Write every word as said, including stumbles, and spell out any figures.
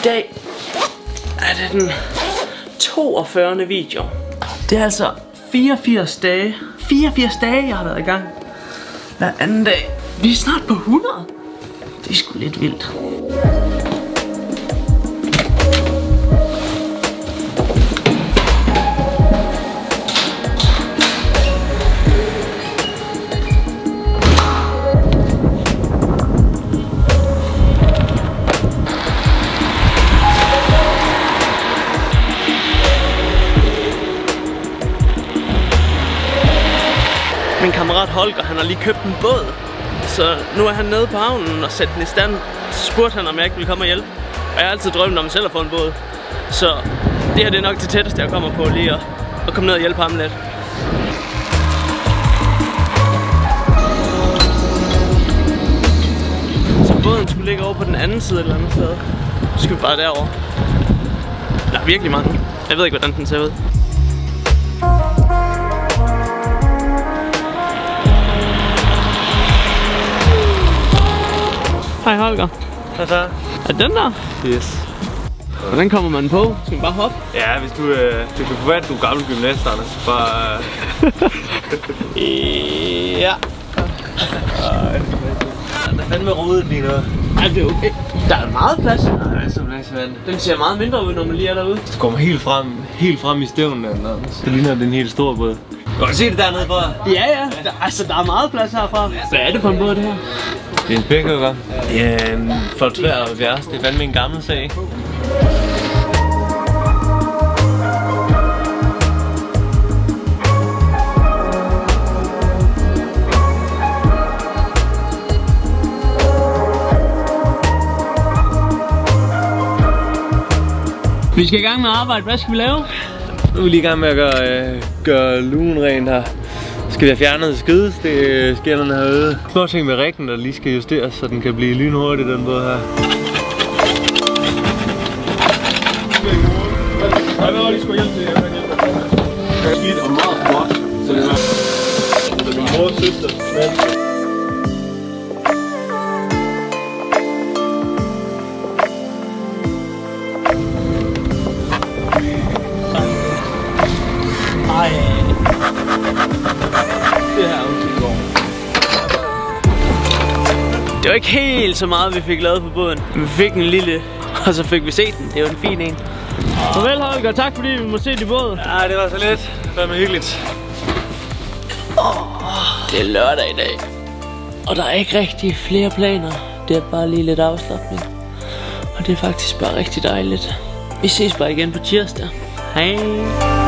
dag er det den toogfyrrende video. Det er altså fireogfirs dage. fireogfirs dage, jeg har været i gang. Hver anden dag. Vi er snart på hundrede. Det er sgu lidt vildt. Min kammerat Holger, han har lige købt en båd. Så nu er han nede på havnen og sætter den i stand. Så spurgte han, om jeg ikke ville komme og hjælpe. Og jeg har altid drømt om selv at få en båd. Så det her det er nok det tætteste, jeg kommer på lige at, at komme ned og hjælpe ham lidt. Så båden skulle ligge over på den anden side et eller andet sted. Så skal vi bare derover. Der er virkelig mange. Jeg ved ikke, hvordan den ser ud. Hej Holger. Hvad så? Er den der? Yes. Hvordan kommer man på? Skal man bare hoppe? Ja, hvis du, øh, du kan forvente, at du er gammel gymnasterne, så bare... Øh... ja. Der er fandme rodet lige nu. Ej, det er okay. Der er meget plads. Nej, det er så plads, vand. Den ser meget mindre ud, når man lige er derude. Du kommer helt frem, helt frem i stævnen eller så ligner det en helt stor båd. Kan du se det dernede fra? Ja, ja. Der, altså, der er meget plads herfra. Hvad er det for en båd, det her? Det er en pækhugger. Det er en Folk treoghalvfjerds. Det er fandme en gammel sag. Vi skal i gang med at arbejde. Hvad skal vi lave? Nu er vi lige i gang med at gøre, øh, gøre lugen rent her. Så skal vi have fjernet skideskælderne herude. Små ting med riggen, der lige skal justeres, så den kan blive lynhurtig, den båd her. Nej, hvad var det, I skulle hjælpe til? Jeg kan hjælpe dig. Det er skidt og meget flot. Så det var... Det er min mors søster. Ej. Det her er det var ikke helt så meget, vi fik lavet på båden. Vi fik en lille, og så fik vi set den. Det var en fin en. Farvel Holger, tak fordi vi må se din båd. Ja, det var så lidt. Det var hyggeligt. Oh, det er lørdag i dag. Og der er ikke rigtig flere planer. Det er bare lige lidt afslapning. Og det er faktisk bare rigtig dejligt. Vi ses bare igen på tirsdag. Hej.